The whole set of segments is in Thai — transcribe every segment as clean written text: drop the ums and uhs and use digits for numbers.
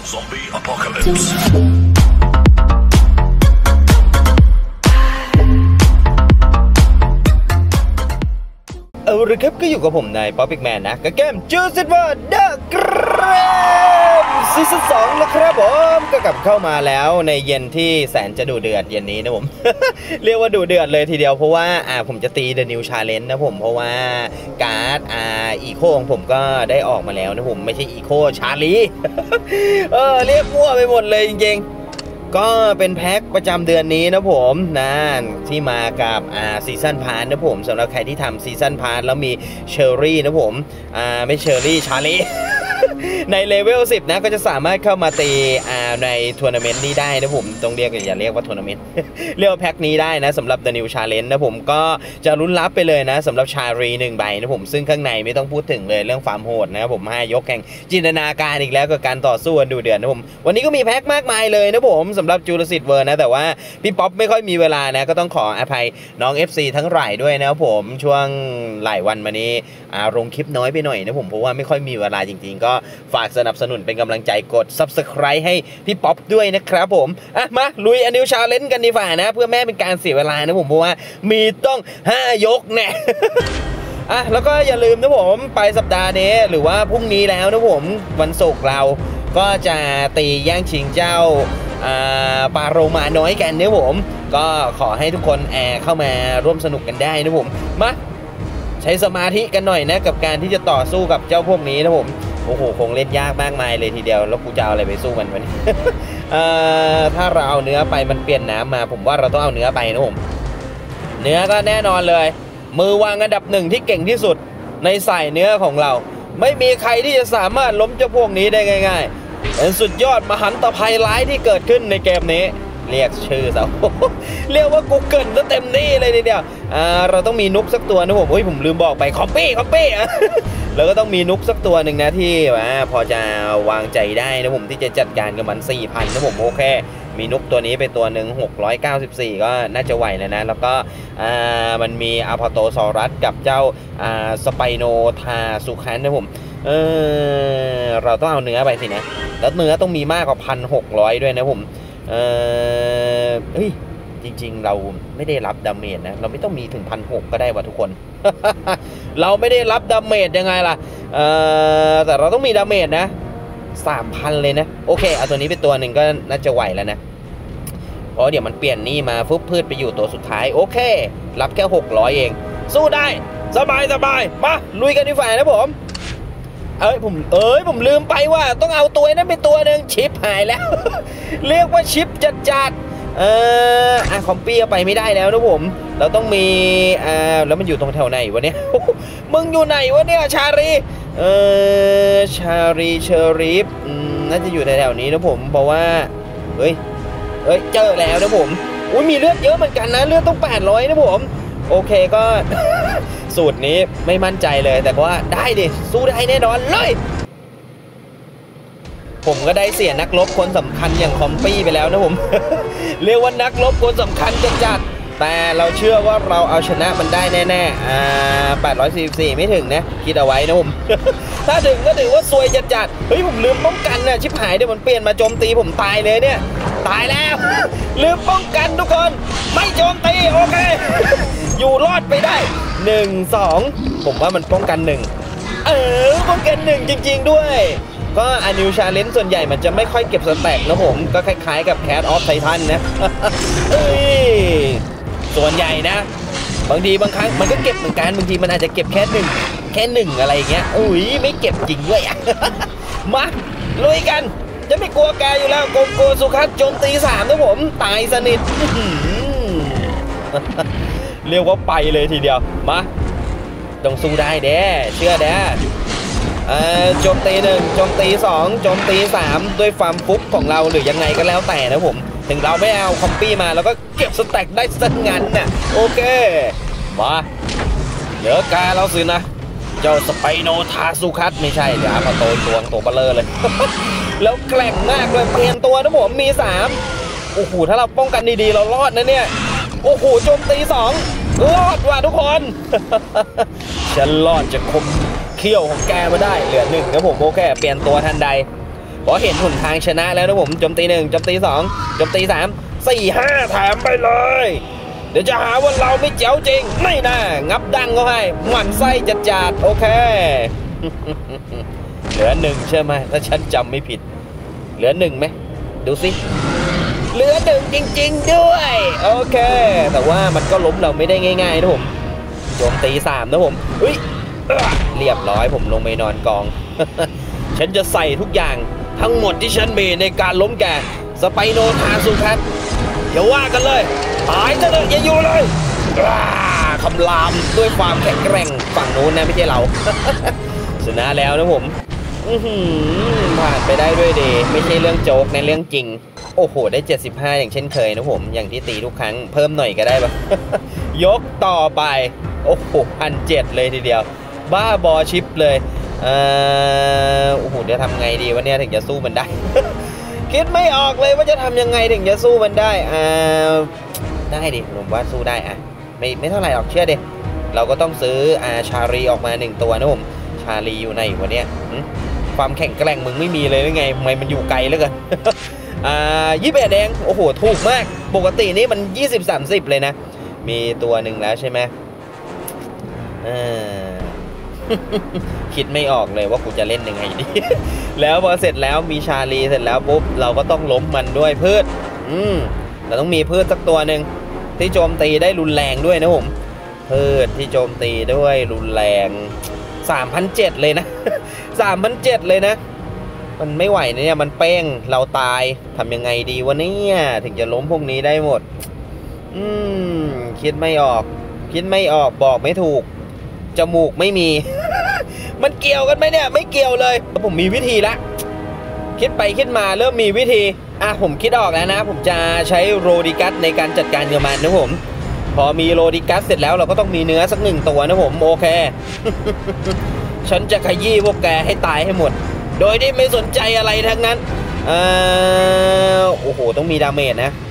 Zombie Apocalypse เอาละครับก็อยู่กับผมนายป๊อปปิกแมนนะกับเกมจูซิตว่าเดอะเกรมซีซั่น2นะครับผมก็กลับเข้ามาแล้วในเย็นที่แสนจะดุเดือดเย็นนี้นะผม เรียกว่าดุเดือดเลยทีเดียวเพราะว่าผมจะตี The New Challenge นะผมเพราะว่าการ์ดอีโคของผมก็ได้ออกมาแล้วนะผมไม่ใช่อีโคชาลี เรียกมั่วไปหมดเลยจริงๆก็เป็นแพ็คประจำเดือนนี้นะผมนะที่มากับซีซั่นพาร์ทนะผมสำหรับใครที่ทำซีซั่นพาร์ทแล้วมีเชอร์รี่นะผมไม่เชอร์รี่ชาลี ในเลเวล10นะก็จะสามารถเข้ามาตีในทัวร์นาเมนต์นี้ได้นะผมต้องเรียกอย่าเรียกว่าทัวร์นาเมนต์ เรียกว่าแพ็คนี้ได้นะสำหรับ The New Challenge นะผมก็จะลุ้นรับไปเลยนะสำหรับชารี1ใบนะผมซึ่งข้างในไม่ต้องพูดถึงเลยเรื่องความโหดนะผมให้ยกแข่งจินตนาการอีกแล้วกับการต่อสู้ดูเดือดนะผมวันนี้ก็มีแพ็คมากมายเลยนะผมสำหรับจูราสสิกเวิร์นะแต่ว่าพี่ป๊อปไม่ค่อยมีเวลานะก็ต้องขออภัยน้อง FC ทั้งหลายด้วยนะผมช่วงหลายวันมานี้ลงคลิปน้อยไปหน่อยนะผมเพราะว่าไม่ค่อยมีเวลาจริงๆก็ฝากสนับสนุนเป็นกำลังใจกด Subscribe ให้พี่ป๊อปด้วยนะครับผมมาลุยอันนิวชาเลนจ์กันดีฝ่านะเพื่อแม่เป็นการเสียเวลานะผมเพราะว่ามีต้อง5ยกแน่ แล้วก็อย่าลืมนะผมไปสัปดาห์นี้หรือว่าพรุ่งนี้แล้วนะผมวันศุกร์เราก็จะตีแย่งชิงเจ้าปาโรมาน้อยกันนะผมก็ขอให้ทุกคนเข้ามาร่วมสนุกกันได้นะผมมาใช้สมาธิกันหน่อยนะกับการที่จะต่อสู้กับเจ้าพวกนี้นะผมโอ้โหคงเล่นยากมากมายเลยทีเดียวแล้วกูจะเอาอะไรไปสู้มันวะเนี่ย ถ้าเราเอาเนื้อไปมันเปลี่ยนน้ำมาผมว่าเราต้องเอาเนื้อไปนะผมเนื้อก็แน่นอนเลยมือวางอันดับ1ที่เก่งที่สุดในสายเนื้อของเราไม่มีใครที่จะสามารถล้มเจ้าพวกนี้ได้ง่ายๆเป็นสุดยอดมหันตภัยร้ายที่เกิดขึ้นในเกมนี้เรียกชื่อเขา เรียกว่ากูเกินซะเต็มที่เลยทีเดียวเราต้องมีนุกสักตัวนะผมลืมบอกไปคอมปี้ แล้วก็ต้องมีนุกสักตัวหนึ่งนะที่พอจะวางใจได้นะผมที่จะจัดการกับมัน 4,000 นะผมโอเคมีนุกตัวนี้ไปตัวหนึ่ง694ก็น่าจะไหวแล้วนะแล้วก็มันมีอาพาโตซอรัสกับเจ้าสไปโนทาสุคันนะผมเราต้องเอาเนื้อไปสินะแล้วเนื้อต้องมีมากกว่า 1,600 ด้วยนะผมจริงๆเราไม่ได้รับดาเมจนะเราไม่ต้องมีถึง 1,600 ก็ได้ว่ะทุกคน เราไม่ได้รับดาเมจยังไงล่ะแต่เราต้องมีดาเมจนะ 3,000 เลยนะโอเคเอาตัวนี้เป็นตัวหนึ่งก็น่าจะไหวแล้วนะเพราะเดี๋ยวมันเปลี่ยนนี่มาฟึบพืชไปอยู่ตัวสุดท้ายโอเครับแค่600เองสู้ได้สบายมาลุยกันดีฝ่านะผมผมลืมไปว่าต้องเอาตัวนั้นเป็นตัวหนึ่งชิปหายแล้ว เรียกว่าชิปจัดคอมปี้ไปไม่ได้แล้วนะผมเราต้องมีแล้วมันอยู่ตรงแถวไหนวะเนี่ย มึงอยู่ไหนวะเนี่ยชารีชารีเชอรีฟน่าจะอยู่แถวนี้นะผมเพราะว่าเฮ้ยเจอแล้วนะผมอุ้ยมีเลือดเยอะเหมือนกันนะเลือดต้อง800นะผมโอเคก็ สูตรนี้ไม่มั่นใจเลยแต่ว่าได้ดิสู้ได้แน่นอนเลยผมก็ได้เสียนักรบคนสำคัญอย่างคอมปี้ไปแล้วนะผม เรียกว่านักรบคนสำคัญจัดแต่เราเชื่อว่าเราเอาชนะมันได้แน่844ไม่ถึงนะคิดเอาไว้นะผม ถ้าถึงก็ถือว่าซวยจัดเฮ้ยผมลืมป้องกันนะชิบหายเดี๋ยวมันเปลี่ยนมาโจมตีผมตายเลยเนี่ยตายแล้ว ลืมป้องกันทุกคนไม่โจมตีโอเค อยู่รอดไปได้1 2ผมว่ามันป้องกัน1ป้องกัน1จริงๆด้วยก็อันนิวชาเลนจ์ส่วนใหญ่มันจะไม่ค่อยเก็บสแต็กนะผมก็คล้ายๆกับแคทออฟไททันนะ ส่วนใหญ่นะบางทีบางครั้งมันก็เก็บเหมือนกันบางทีมันอาจจะเก็บแค่หนึ่งอะไรอย่างเงี้ยไม่เก็บจริงด้วยอ่ะ มาลุยกันจะไม่กลัวแกอยู่แล้วโกสุคัสโจมตี3นะผมตายสนิท เรียกว่าไปเลยทีเดียวมาต้องสู้ได้เด้เชื่อเด้โจมตี1โจมตี2โจมตี3ด้วยความฟุกของเราหรือยังไงก็แล้วแต่นะผมถึงเราไม่เอาคอมปี้มาเราก็เก็บสแต็กได้สักงั้นน่ะโอเคมาเหลือกาเราสินะเจ้าสไปโนทาสุคัสไม่ใช่เดี๋ยวมาโตตัวเบลอเลย แล้วแกร่งมากเลยเปลี่ยนตัวนะผมมี3โอ้โหถ้าเราป้องกันดีๆเรารอดนะเนี่ยโอ้โหโจมตี2รอดว่ะทุกคน ฉันรอดจากคมเขี้ยวของแกมาได้เหลือ1นะผมโอเคเปลี่ยนตัวทันใดพอเห็นหนทางชนะแล้วนะผมโจมตี1โจมตี2โจมตี3 4 5แถมไปเลยเดี๋ยวจะหาว่าเราไม่เจ๋วจริงไม่น่างับดังเขาให้หมั่นไส้จัดโอเค เหลือ1ใช่ไหมถ้าฉันจำไม่ผิดเหลือ1ไหมดูสิเหลือ1จริงๆด้วยโอเคแต่ว่ามันก็ล้มเราไม่ได้ง่ายๆนะผมโจมตี3นะผมอุ้ยเรียบร้อยผมลงไปนอนกอง ฉันจะใส่ทุกอย่างทั้งหมดที่ฉันมีในการล้มแกสไปโนทาสุทัศน์อย่าว่ากันเลยหายซะเลยอย่าอยู่เลยคำรามด้วยความแข็งแกร่งฝั่งโน้นนะไม่ใช่เรา ชนะแล้วนะผมผ่านไปได้ด้วยดีไม่ใช่เรื่องโจ๊กในเรื่องจริงโอ้โหได้75อย่างเช่นเคยนะผมอย่างที่ตีทุกครั้งเพิ่มหน่อยก็ได้ปะ ยกต่อไปโอ้โห1,700เลยทีเดียวบ้าบอชิปเลยโอ้โหเดี๋ยวทำไงดีวะเนี่ยถึงจะสู้มันได้ คิดไม่ออกเลยว่าจะทำยังไงถึงจะสู้มันได้ได้ดิผมว่าสู้ได้อะไม่เท่าไหร่หรอกเชื่อดิเราก็ต้องซื้อชาลีออกมา1ตัวนะผมชาลีอยู่ในวะเนี่ยความแข็งแกร่งมึงไม่มีเลยหรือไงทำไมมันอยู่ไกลเหลือเกิน 21แดงโอ้โหถูกมากปกตินี่มัน20-30เลยนะมีตัวหนึ่งแล้วใช่ไหมคิดไม่ออกเลยว่ากูจะเล่นยังไงดี แล้วพอเสร็จแล้วมีชาลีเสร็จแล้วปุ๊บเราก็ต้องล้มมันด้วยพืชเราต้องมีพืชสักตัวหนึ่งที่โจมตีได้รุนแรงด้วยนะผมพืชที่โจมตีด้วยรุนแรง3,700เลยนะ 3,700เลยนะมันไม่ไหวเนี่ยมันเป้งเราตายทำยังไงดีวะเนี่ยถึงจะล้มพวกนี้ได้หมดคิดไม่ออกบอกไม่ถูกจมูกไม่มี มันเกี่ยวกันไหมเนี่ยไม่เกี่ยวเลยผมมีวิธีละคิดไปคิดมาเริ่มมีวิธีผมคิดออกแล้วนะผมจะใช้โรดิกัสในการจัดการกับมันนะผมพอมีโรดิกัสเสร็จแล้วเราก็ต้องมีเนื้อสัก1ตัวนะผมโอเค ฉันจะขยี้พวกแกให้ตายให้หมดโดยที่ไม่สนใจอะไรทั้งนั้นโอ้โหต้องมีดาเมจนะ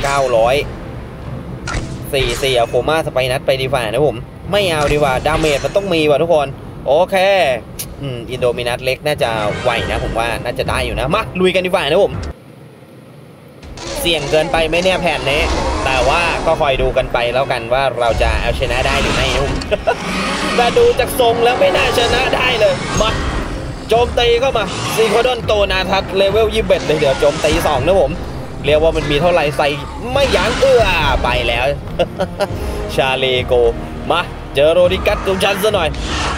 900 4เอาโคม่าสไปนัทไปดีฝ่านะผมไม่เอาดีกว่าดาเมจมันต้องมีว่ะทุกคนโอเคอินโดมินัสเล็กน่าจะไหวนะผมว่าน่าจะได้อยู่นะมาลุยกันดีฝ่านะผมเสี่ยงเกินไปไหมเนี่ยแผนนี้แต่ว่าก็คอยดูกันไปแล้วกันว่าเราจะเอาชนะได้หรือไม่นะผม แต่ดูจากทรงแล้วไม่น่าชนะได้เลยมาโจมตีเข้ามาซีโคดอนโตนาทัศเลเวล21เลยเดี๋ยวโจมตี2นะผมเรียกว่ามันมีเท่าไหร่ใส่ไม่ยั้งไปแล้ว ชาเลโกมาเจอโรดิกัสตุชันซะหน่อย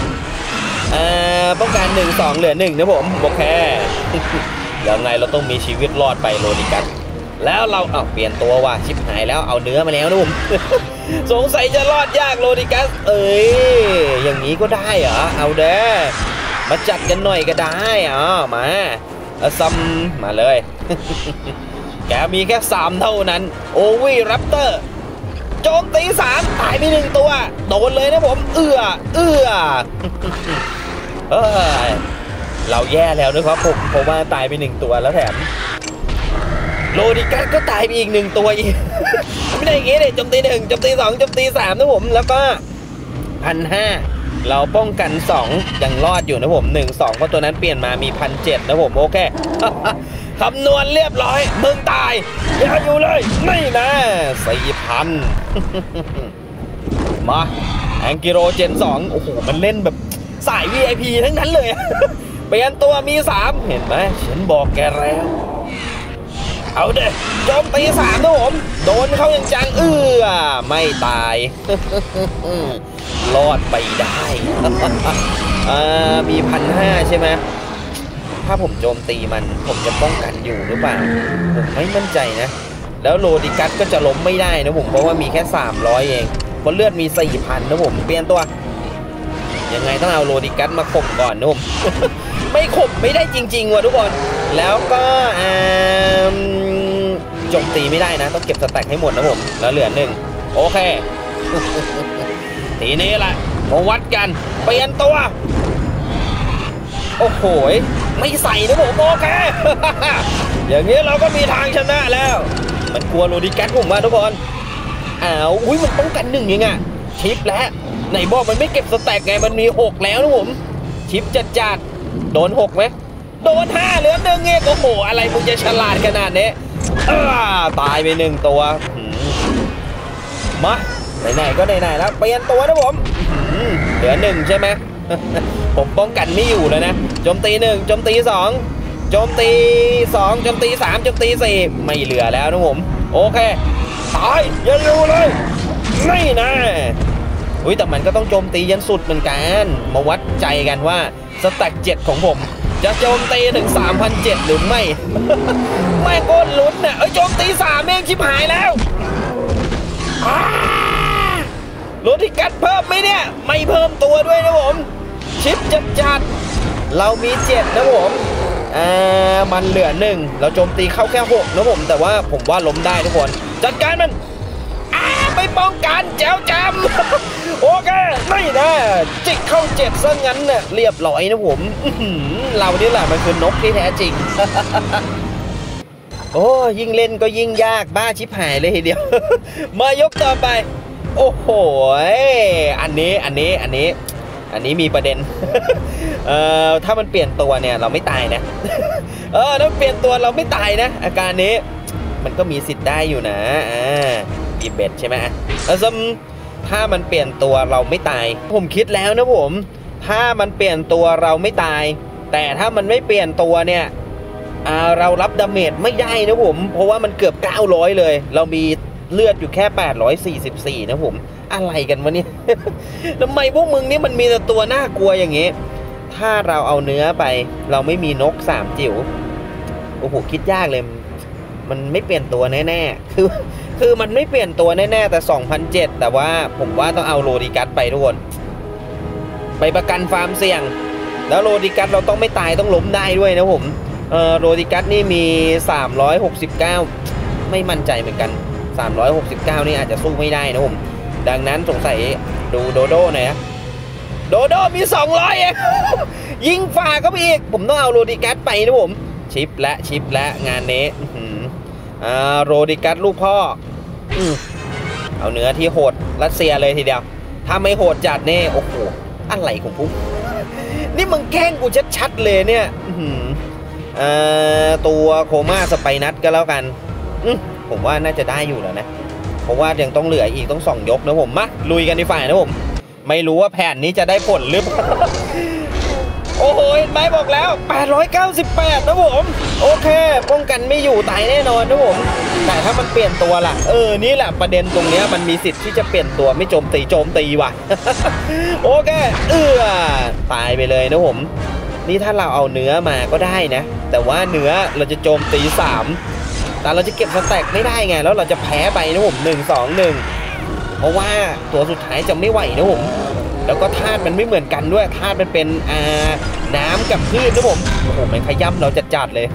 ป้องกัน1-2เหลือ1นะผมโอเค ยังไงเราต้องมีชีวิตรอดไปโรดิกัสแล้วเราเปลี่ยนตัวว่ะชิบหายแล้วเอาเนื้อมาแล้วนะผม สงสัยจะรอดยากโรดิกัสอย่างนี้ก็ได้เหรอเอาเด้อมาจัดกันหน่อยก็ได้มาซัมมาเลย แกมีแค่3เท่านั้นโอวีแรปเตอร์โจมตี3ตายไป1ตัวโดนเลยนะผมเราแย่แล้วนะครับผมว่าตายไป1ตัวแล้วแถมโรดิกัสก็ตายไปอีก1ตัวอีก ไม่ได้อย่างงี้เลยโจมตี1โจมตี2โจมตี3นะผมแล้วก็1,500เราป้องกัน2ยังรอดอยู่นะผม1-2เพราะตัวนั้นเปลี่ยนมามี1,700นะผมโอเค คำนวณเรียบร้อยมึงตายอย่าอยู่เลยไม่นะ4,000 มาแองกิโรเจน2โอ้โหมันเล่นแบบสาย VIP ทั้งนั้นเลย เปลี่ยนตัวมี3เห็นไหมฉันบอกแกแล้วเอาเด้โจมตี3นะผมโดนเข้าอย่างจังไม่ตาย รอดไปได้ มี1,500ใช่ไหมถ้าผมโจมตีมันผมจะป้องกันอยู่หรือเปล่าผมไม่มั่นใจนะแล้วโรดิกัสก็จะล้มไม่ได้นะผมเพราะว่ามีแค่300เองเพราะเลือดมี 4,000 นะผมเปลี่ยนตัวยังไงต้องเอาโรดิกัสมาข่มก่อนนะผม ไม่ข่มไม่ได้จริงๆว่ะทุกคนแล้วก็โจมตีไม่ได้นะต้องเก็บสแต็กให้หมดนะผมแล้วเหลือ1โอเค ทีนี้แหละมาวัดกันเปลี่ยนตัวโอ้โหไม่ใส่นะผมโอเค อย่างนี้เราก็มีทางชนะแล้วมันกลัวโรดิกัสผมมาทุกคนอุ้ยมันป้องกัน1ยังชิปแล้วไหนบอกมันไม่เก็บสแต็กไงมันมี6แล้วนะผมชิปจัดโดน6ไหมโดน5เหลือ1เองโอ้โหอะไรมึงจะฉลาดขนาดนี้ตายไป1ตัวมาไหนๆก็ไหนๆแล้วเปลี่ยนตัวนะผมเหลือ1ใช่ไหม ผมป้องกันไม่อยู่แล้วนะโจมตี1โจมตี2โจมตี2โจมตี3โจมตี4ไม่เหลือแล้วนะผมโอเคตายอย่าอยู่เลยไม่นะอุ้ยแต่มันก็ต้องโจมตียันสุดเหมือนกันมาวัดใจกันว่าสแต็ก7ของผมจะโจมตีถึง 3,700 หรือไม่ แม่งโคตรลุ้นเนี่ยโจมตี3เองชิบหายแล้วโรดิกัสเพิ่มไหมเนี่ยไม่เพิ่มตัวด้วยนะผมชิปจัดเรามี7นะผมมันเหลือ1เราโจมตีเข้าแค่6นะผมแต่ว่าผมว่าล้มได้ทุกคนจัดการมันไม่ป้องกันแจวจำโอเคไม่นะจิกเข้า7ซะงั้นเนี่ยเรียบร้อยนะผมเรานี่แหละมันคือนกที่แท้จริง โอ้ยิ่งเล่นก็ยิ่งยากบ้าชิบหายเลยทีเดียว มายกต่อไปโอ้โหอันนี้มีประเด็น ถ้ามันเปลี่ยนตัวเนี่ยเราไม่ตายนะ ถ้าเปลี่ยนตัวเราไม่ตายนะอาการนี้มันก็มีสิทธิ์ได้อยู่นะอีเบ็ดใช่ไหมถ้ามันเปลี่ยนตัวเราไม่ตายผมคิดแล้วนะผมถ้ามันเปลี่ยนตัวเราไม่ตายแต่ถ้ามันไม่เปลี่ยนตัวเนี่ยเรารับดาเมจไม่ได้นะผมเพราะว่ามันเกือบ900เลยเรามีเลือดอยู่แค่844นะผมอะไรกันวะเนี่ย ทำไมพวกมึงนี่มันมีแต่ตัวน่ากลัวอย่างงี้ถ้าเราเอาเนื้อไปเราไม่มีนก3จิ๋วโอ้โหคิดยากเลยมันไม่เปลี่ยนตัวแน่ๆคือมันไม่เปลี่ยนตัวแน่ๆแต่ 2,700 แต่ว่าผมว่าต้องเอาโรดิกัสไปทุกคนไปประกันฟาร์มเสี่ยงแล้วโรดิกัสเราต้องไม่ตายต้องล้มได้ด้วยนะผมโรดิกัสนี่มี369ไม่มั่นใจเหมือนกัน369นี่อาจจะสู้ไม่ได้นะผมดังนั้นสงสัยดูโดโด้หน่อยนะโดโด้มี200เอง ยิงฝ่าก็ไปอีกผมต้องเอาโรดิกัสไปนะผมชิปและงานนี้โรดิกัสลูกพ่อเอาเนื้อที่โหดรัสเซียเลยทีเดียวถ้าไม่โหดจัดนี่โอ้โหอะไรของปุ๊บนี่มึงแกล้งกูชัดๆเลยเนี่ยตัวโคม่าสไปนัทก็แล้วกันผมว่าน่าจะได้อยู่แล้วนะเพราะว่ายังต้องเหลืออีกต้อง2ยกนะผมมาลุยกันในฝ่ายนะผมไม่รู้ว่าแผนนี้จะได้ผลหรือเปล่า โอ้โหไม่บอกแล้ว898นะผมโอเคป้องกันไม่อยู่ตายแน่นอนนะผมแต่ถ้ามันเปลี่ยนตัวล่ะนี่แหละประเด็นตรงนี้มันมีสิทธิ์ที่จะเปลี่ยนตัวไม่โจมตีว่ะ โอเคตายไปเลยนะผมนี่ถ้าเราเอาเนื้อมาก็ได้นะแต่ว่าเนื้อเราจะโจมตี3แต่เราจะเก็บสแต็กไม่ได้ไงแล้วเราจะแพ้ไปนะผม1-2-1เพราะว่าตัวสุดท้ายจะไม่ไหวนะผมแล้วก็ธาตุมันไม่เหมือนกันด้วยธาตุมันเป็นน้ำกับพืชนะผมโอ้โหมันขย้ำเราจัดเลย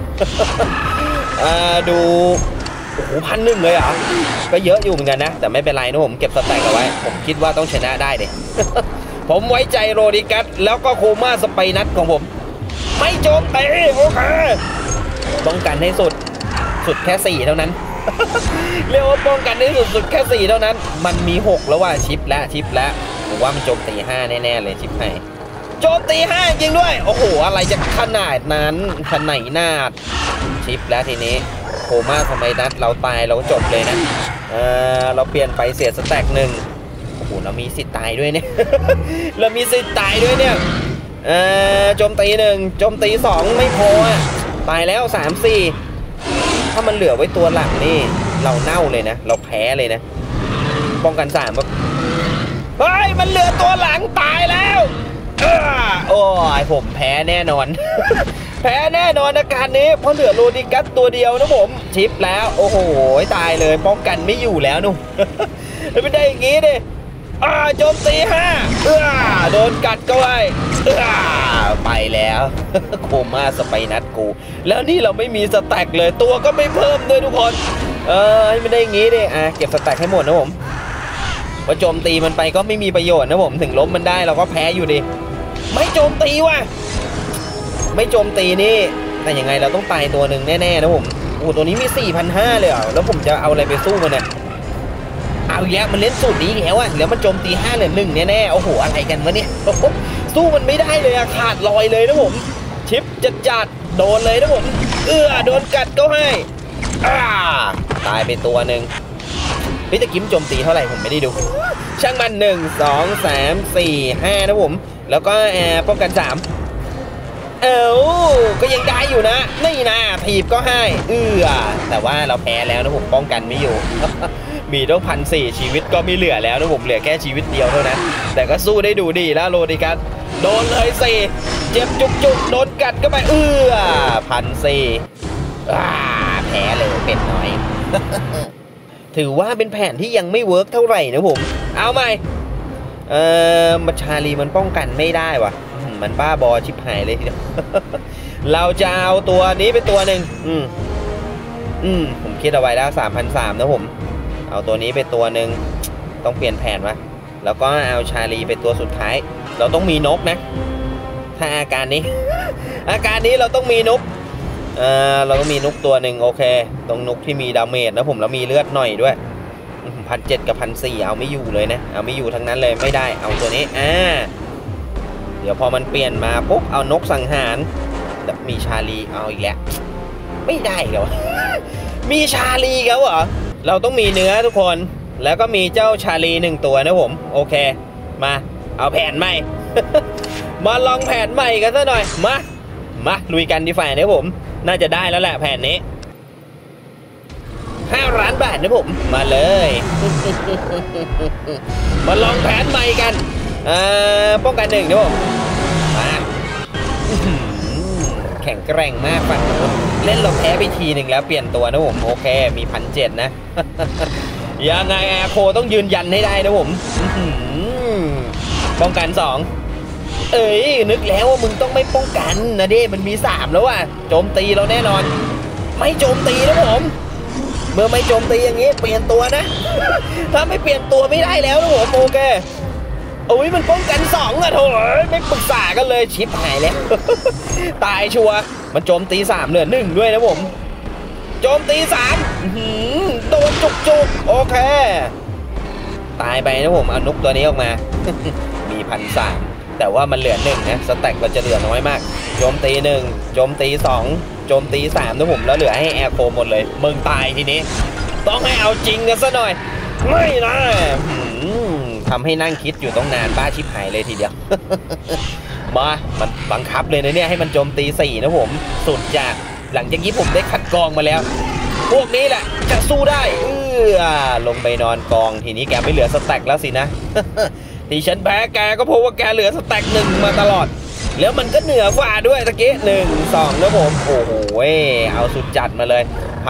ดูโอ้โห1,000เลยก็เยอะอยู่เหมือนกันนะแต่ไม่เป็นไรนะผมเก็บสแต็กเอาไว้ผมคิดว่าต้องชนะได้เลย ผมไว้ใจโรดิกัสแล้วก็โคม่าสไปนัทของผมไม่โจมตีโอเคป้องกันให้สุดแค่4เท่านั้น เรียกว่าป้องกันให้สุดแค่4เท่านั้นมันมี6แล้วว่าชิปแล้วผมว่ามันโจมตี5แน่ๆเลยชิปให้โจมตี5จริงด้วยโอ้โหอะไรจะขนาดนั้นขนาดนาดชิปแล้วทีนี้โคม่าสไปนัทเราตายเราจบเลยนะเราเปลี่ยนไปเสียสแต็ก1โอ้โหเรามีสิทธิ์ตายด้วยเนี่ย เรามีสิทธิ์ตายด้วยเนี่ยโจมตี1โจมตี2ไม่พอตายแล้ว3-4ถ้ามันเหลือไว้ตัวหลังนี่เราเน่าเลยนะเราแพ้เลยนะป้องกัน3แบบเฮ้ยมันเหลือตัวหลังตายแล้วโอ้ยผมแพ้แน่นอน แพ้แน่นอนอาการนี้เพราะเหลือโรดิกัสตัวเดียวนะผมชิปแล้วโอ้โหตายเลยป้องกันไม่อยู่แล้วนุ่ม ไม่ได้อย่างงี้ดิโจมตี5โดนกัดก็ไว้ไปแล้ว โคม่าสไปนัทกูแล้วนี่เราไม่มีสแต็กเลยตัวก็ไม่เพิ่มด้วยทุกคนไม่ได้อย่างงี้ดิเก็บสแต็กให้หมดนะผมว่าโจมตีมันไปก็ไม่มีประโยชน์นะผมถึงล้มมันได้เราก็แพ้อยู่ดิไม่โจมตีว่ะไม่โจมตีนี่แต่ยังไงเราต้องตายตัวหนึ่งแน่ๆนะผมโอ้โหตัวนี้มี 4,500 เลยแล้วผมจะเอาอะไรไปสู้มันเนี่ยเอาอีกแล้วมันเล่นสูตรนี้แล้วแล้วมันโจมตี5เหลือ1แน่ๆโอ้โหอะไรกันวะเนี่ยสู้มันไม่ได้เลยขาดลอยเลยนะผมชิปจัดโดนเลยนะผมโดนกัดก็ให้ตายไปตัวหนึ่งพี่ตะกิ้มโจมตีเท่าไหร่ผมไม่ได้ดูช่างมัน1 2 3 4 5นะผมแล้วก็ป้องกัน3ก็ยังได้อยู่นะนี่นะถีบก็ให้แต่ว่าเราแพ้แล้วนะผมป้องกันไม่อยู่ มีต้อง1,400ชีวิตก็ไม่เหลือแล้วนะผมเหลือแค่ชีวิตเดียวเท่านั้นแต่ก็สู้ได้ดูดีแล้วโรดิกัสโดนเลย4เจ็บจุกโดนกัดก็ไป1,400แพ้เลยเป็นน้อย ถือว่าเป็นแผนที่ยังไม่เวิร์กเท่าไหร่นะผมเอาใหม่มาชาลีมันป้องกันไม่ได้วะมันบ้าบอชิบหายเลยทีเดียว เราจะเอาตัวนี้เป็นตัวหนึ่งผมคิดเอาไว้แล้ว3,300นะผมเอาตัวนี้เป็นตัวหนึ่งต้องเปลี่ยนแผนวะแล้วก็เอาชาลีเป็นตัวสุดท้ายเราต้องมีนกนะถ้าอาการนี้ อาการนี้เราต้องมีนกเราต้องมีนุกตัวหนึ่งโอเคตรงนุกที่มีดาเมจนะผมแล้วมีเลือดหน่อยด้วย1,700กับ1,400เอาไม่อยู่เลยนะเอาไม่อยู่ทั้งนั้นเลยไม่ได้เอาตัวนี้เดี๋ยวพอมันเปลี่ยนมาปุ๊บเอานกสังหารมีชาลีเอาอีกแล้วไม่ได้เหรอ มีชาลีเขาเหรอเราต้องมีเนื้อทุกคนแล้วก็มีเจ้าชาลี1ตัวนะผมโอเคมาเอาแผนใหม่ มาลองแผนใหม่กันซะหน่อยมาลุยกันดีฝ่ายนะผมน่าจะได้แล้วแหละแผนนี้5 ล้านบาทนะผมมาเลย มาลองแผนใหม่กันป้องกัน1นะผมมาแข็งแกร่งมากฝั่งนู้นเล่นเราแพ้ไปทีหนึ่งแล้วเปลี่ยนตัวนะผมโอเคมี1,700นะ ยังไงแอร์โคต้องยืนยันให้ได้นะผมป้องกัน2นึกแล้วว่ามึงต้องไม่ป้องกันนะดิมันมี3แล้วว่ะโจมตีเราแน่นอนไม่โจมตีนะผมเมื่อไม่โจมตีอย่างนี้เปลี่ยนตัวนะ ถ้าไม่เปลี่ยนตัวไม่ได้แล้วนะผมโอเคมันป้องกัน2โถไม่ปรึกษากันเลยชิปหายแล้ว ตายชัวร์มันโจมตี3เหลือ1ด้วยนะผมโจมตี3โดนจุกโอเคตายไปนะผมเอานุกตัวนี้ออกมา มี1,300แต่ว่ามันเหลือ1นะสแต็กเราจะเหลือน้อยมากโจมตี1โจมตี2โจมตี3นะผมแล้วเหลือให้แอร์โคหมดเลยมึงตายทีนี้ต้องให้เอาจริงกันซะหน่อยไม่นะทำให้นั่งคิดอยู่ต้องนานบ้าชิบหายเลยทีเดียว มันบังคับเลยนะเนี่ยให้มันโจมตี4นะผมสุดจากหลังจากนี้ผมได้คัดกรองมาแล้วพวกนี้แหละจะสู้ได้ลงไปนอนกองทีนี้แกไม่เหลือสแต็กแล้วสินะ ที่ฉันแพ้แกก็เพราะว่าแกเหลือสแต็ก1มาตลอดแล้วมันก็เหนือกว่าด้วยตะกี้1 2นะผมโอ้โหเอาสุดจัดมาเลย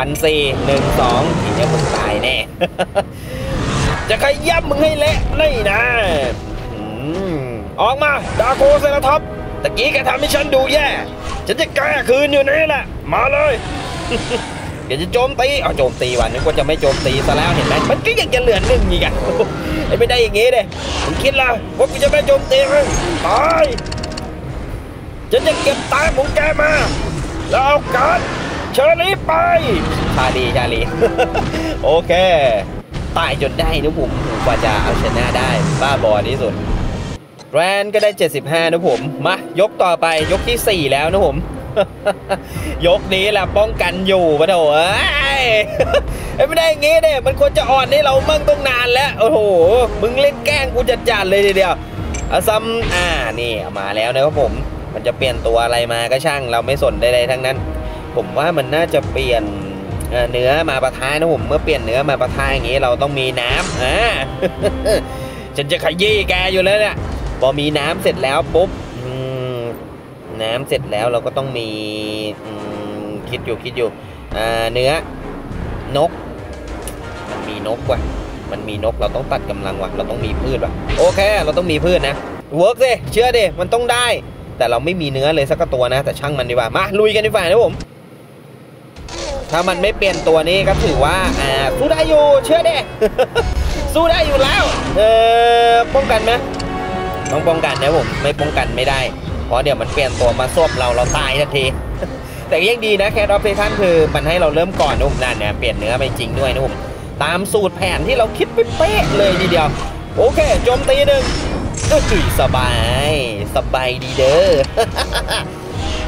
1,400 1 2ทีนี้มึงตายแน่ จะขย้ำมึงให้เละนี่นะออกมาดาโกเซราท็อปตะกี้แกทำให้ฉันดูแย่ฉันจะแก้คืนอยู่นี่แหละมาเลย เดี๋ยวจะโจมตีโจมตีวันนึกว่าจะไม่โจมตีซะแล้วเห็นไหมมันก็ยังจะเหลือ1อีกอ่ะ ไม่ได้อย่างงี้เลยมึงคิดละว่ากูจะไม่โจมตีมึงตายฉันจะเก็บตาของแกมาแล้วเอาการเชอรี่ไปชาลี โอเคตายจนได้นะผมกว่าจะเอาชนะได้บ้าบอที่สุดแรนก็ได้75นะผมมายกต่อไปยกที่4แล้วนะผม ยกนี้แหละป้องกันอยู่ปะโถไม่ได้อย่างงี้เนี่ยมันควรจะอ่อนให้เรามั่งต้องนานแล้วโอ้โหมึงเล่นแกล้งกูจัดเลยทีเดียวซัมนี่มาแล้วนะครับผมมันจะเปลี่ยนตัวอะไรมาก็ช่างเราไม่สนใดๆทั้งนั้นผมว่ามันน่าจะเปลี่ยนเนื้อมาปะทะนะผมเมื่อเปลี่ยนเนื้อมาปะทะอย่างงี้เราต้องมีน้ำฉันจะขยี้แกอยู่แล้วเนี่ยพอมีน้ำเสร็จแล้วปุ๊บน้ำเสร็จแล้วเราก็ต้องมีคิดอยู่เนื้อนกมันมีนกว่ะมันมีนกเราต้องตัดกำลังว่ะเราต้องมีพืชว่ะโอเคเราต้องมีพืชนะเวิร์กสิเชื่อดิมันต้องได้แต่เราไม่มีเนื้อเลยสักตัวนะแต่ช่างมันดีกว่ามาลุยกันดีกว่านะผมถ้ามันไม่เปลี่ยนตัวนี้ก็ถือว่าสู้ได้อยู่เชื่อดิ สู้ได้อยู่แล้วป้องกันไหมต้องป้องกันนะผมไม่ป้องกันไม่ได้เพราะเดี๋ยวมันเปลี่ยนตัวมาซบเราตายทันที แต่ยังดีนะแคทออฟเฟชั่นคือมันให้เราเริ่มก่อนนุ่มนั่นเนี่ยเปลี่ยนเนื้อไปจริงด้วยนุ่มตามสูตรแผนที่เราคิดไปเป๊ะเลยทีเดียวโอเคโจมตี1สบายดีเด้อ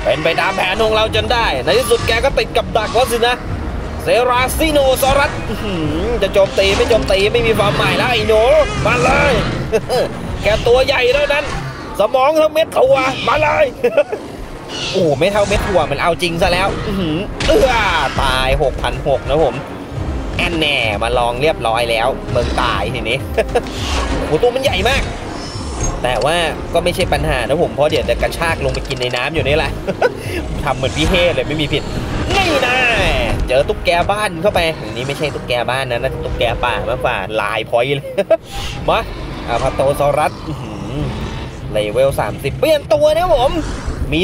เป็นไปตามแผนของเราจนได้ในที่สุดแกก็ติดกับดักแล้วสินะเซราซิโนซอรัสจะโจมตีไม่โจมตีไม่มีความหมายแล้วไอ้หนูมาเลย แกตัวใหญ่แล้วนั้นสมองเท่าเม็ดถั่วมาเลย โอ้ไม่เท่าเม็ดถั่วมันเอาจริงซะแล้วตาย 6,600 นะผมแอนแน่มาลองเรียบร้อยแล้วเมืองตายทีนี้ โอ้ตัวมันใหญ่มากแต่ว่าก็ไม่ใช่ปัญหานะผมเพราะเดี๋ยวจะกระชากลงไปกินในน้ำอยู่นี่แหละ ทำเหมือนพี่เฮเลยไม่มีผิดนี่นะเจอตุ๊กแกบ้านเข้าไปอันนี้ไม่ใช่ตุ๊กแกบ้านนะนั่นตุ๊กแกป่ามากกว่าลายพอยเลย มาพาโตซอรัสเลเวล30เปลี่ยนตัวเนี่ยผมมี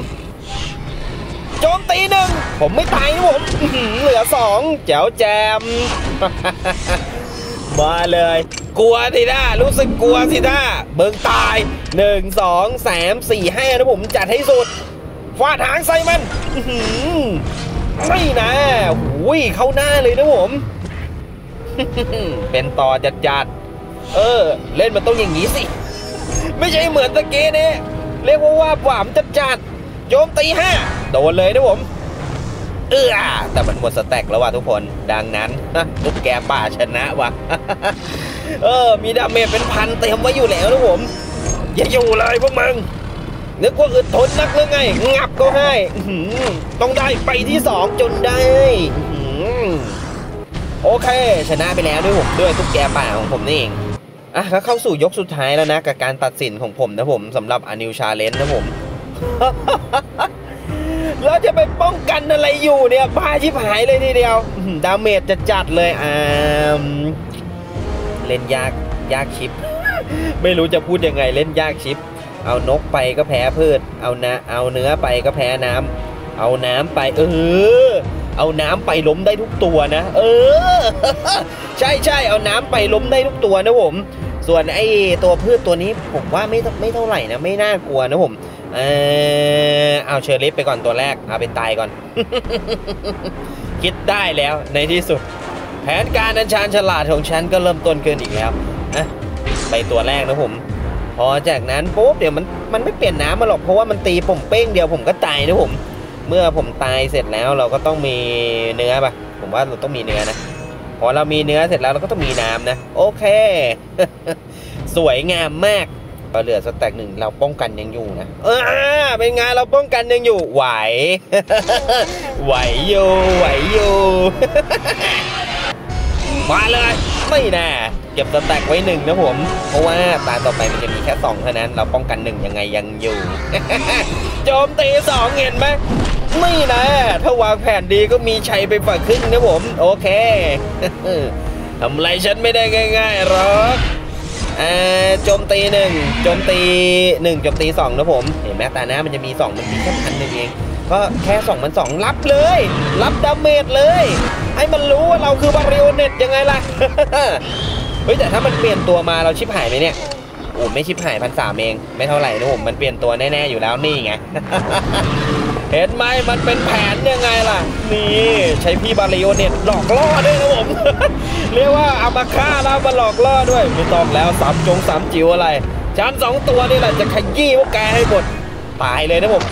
3โจมตี1ผมไม่ตายนะผมเหลือ2แจ๋วแจม มาเลยกลัวสิท่ารู้สึกกลัวสิท่าเบิ่งตาย1 2 3 4 5นะผมจัดให้สุดฟาดหางใส่มันไม่นะหุยเข้าหน้าเลยนะผม เป็นต่อจัดเล่นมันต้องอย่างนี้สิไม่ใช่เหมือนตะกี้นี่เรียกว่าหวามจัดโจมตี5โดนเลยนะผมแต่มันหมดสแต็กแล้วว่ะทุกคนดังนั้นตุ๊กแกป่าชนะว่ะ มีดาเมจเป็นพันเต็มไว้อยู่แล้วนะผมอย่าอยู่เลยพวกมึงนึกว่าอึดทนนักหรือไงงับก็ให้ต้องได้ไปที่2จนได้โอเคชนะไปแล้วด้วยผมด้วยตุ๊กแกป่าของผมนี่เองก็เข้าสู่ยกสุดท้ายแล้วนะกับการตัดสินของผมนะผมสำหรับอนิวชาเลนจ์นะผม เราจะไปป้องกันอะไรอยู่เนี่ยบ้าชิบหายเลยทีเดียวดาเมจจะจัดเลยเล่นยากชิป ไม่รู้จะพูดยังไงเล่นยากชิปเอานกไปก็แพ้พืชเอาเนื้อไปก็แพ้น้ำเอาน้ำไปเอาน้ำไปล้มได้ทุกตัวนะใช่เอาน้ำไปล้มได้ทุกตัวนะผมส่วนไอ้ตัวพืชตัวนี้ผมว่าไม่เท่าไหร่นะไม่น่ากลัวนะผมเอาเชอร์ลิฟไปก่อนตัวแรกเอาไปตายก่อน คิดได้แล้วในที่สุดแผนการอันชาญฉลาดของฉันก็เริ่มต้นเกินอีกแล้วไปตัวแรกนะผมพอจากนั้นปุ๊บเดี๋ยวมันไม่เปลี่ยนน้ำมาหรอกเพราะว่ามันตีผมเป้งเดียวผมก็ตายนะผมเมื่อผมตายเสร็จแล้วเราก็ต้องมีเนื้อป่ะผมว่าเราต้องมีเนื้อนะพอเรามีเนื้อเสร็จแล้วเราก็ต้องมีน้ำนะโอเค สวยงามมากก็เหลือสแต็ก1เราป้องกันยังอยู่นะเป็นไงเราป้องกันยังอยู่ไหว ไหวอยู่ มาเลยไม่แน่เก็บสแต็กไว้1นะผมเพราะว่าตาต่อไปมันจะมีแค่2เท่านั้นเราป้องกัน1ยังไงยังอยู่ โจมตี2เห็นไหมไม่นะถ้าวางแผนดีก็มีชัยไปฝ่าครึ่งนะผมโอเค ทำไรฉันไม่ได้ง่ายๆหรอกโจมตี1โจมตี1โจมตี2นะผมเห็นไหมตาหน้ามันจะมี2มันมีแค่1,000เองก็แค่2มัน2รับเลยรับดาเมจเลยให้มันรู้ว่าเราคือบาริโอเน็ตยังไงล่ะ เฮ้ยแต่ถ้ามันเปลี่ยนตัวมาเราชิบหายไหมเนี่ยโอ้ไม่ชิบหาย1,300เองไม่เท่าไหร่นะผมมันเปลี่ยนตัวแน่ๆอยู่แล้วนี่ไง เห็นไหมมันเป็นแผนยังไงล่ะนี่ใช้พี่บาริโอเน็ตหลอกล่อด้วยนะผม เรียกว่าเอามาฆ่าแล้วมาหลอกล่อด้วยไม่ต้องแล้ว3จิ๋วอะไรฉัน2ตัวนี่แหละจะขยี้พวกแกให้หมดตายเลยนะผม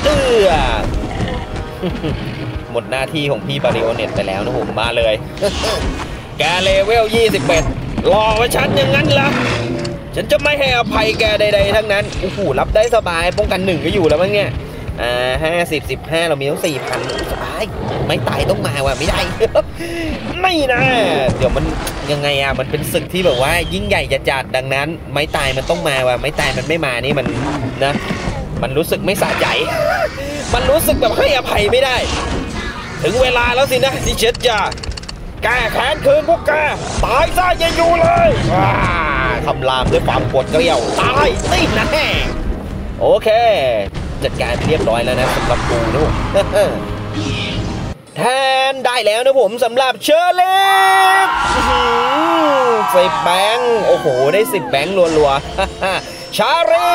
หมดหน้าที่ของพี่บาริโอเน็ตไปแล้วนะผมมาเลย แกเลเวล21หลอกว่าฉันอย่างนั้นเหรอฉันจะไม่ให้อภัยแกใดๆทั้งนั้นโอ้โหรับได้สบายป้องกัน1ก็อยู่แล้วมั้งเนี่ย50 15เรามีต้อง 4,000 สบายไม่ตายต้องมาว่ะไม่ได้ ไม่นะเดี๋ยวมันยังไงมันเป็นศึกที่แบบว่ายิ่งใหญ่จะจัดดังนั้นไม่ตายมันต้องมาว่ะไม่ตายมันไม่มานี่มันนะมันรู้สึกไม่สะใจ มันรู้สึกแบบให้อภัยไม่ได้ถึงเวลาแล้วสินะที่เช็ดจะแก้แค้นคืนพวกแกตายซะอย่าอยู่เลยคำรามด้วยความปวดเกลียวตายนี่นะโอเคจัดการเรียบร้อยแล้วนะสำหรับกูนะผมแทนได้แล้วนะผมสำหรับเชอร์เลฟ10 แบงค์โอ้โหได้10 แบงค์รัวๆชารี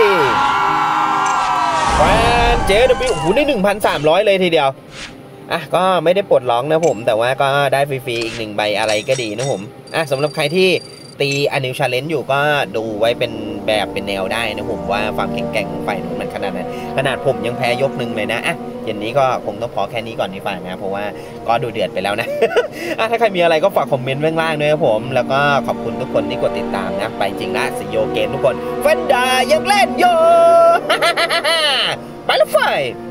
แฟนเจดบิวโอ้โหได้ 1,300 เลยทีเดียวก็ไม่ได้ปลดล็อกนะผมแต่ว่าก็ได้ฟรีๆอีก1 ใบอะไรก็ดีนะผมสำหรับใครที่ตีอนิวชาเลนจ์อยู่ก็ดูไว้เป็นแบบเป็นแนวได้นะผมว่าความแข็งแกร่งของฝ่ายนู้นมันขนาดนั้นขนาดผมยังแพ้ยกหนึ่งเลยนะอ่ะเย็นนี้ก็คงต้องพอแค่นี้ก่อนดีฝ่ายนะเพราะว่าก็ดูเดือดไปแล้วนะ ถ้าใครมีอะไรก็ฝากคอมเมนต์ไว้ข้างล่างด้วยครับผมแล้วก็ขอบคุณทุกคนที่กดติดตามนะไปจริงนะสิโยเกนทุกคนเฟนดายังเล่นอยู่ ไปแล้วไฟ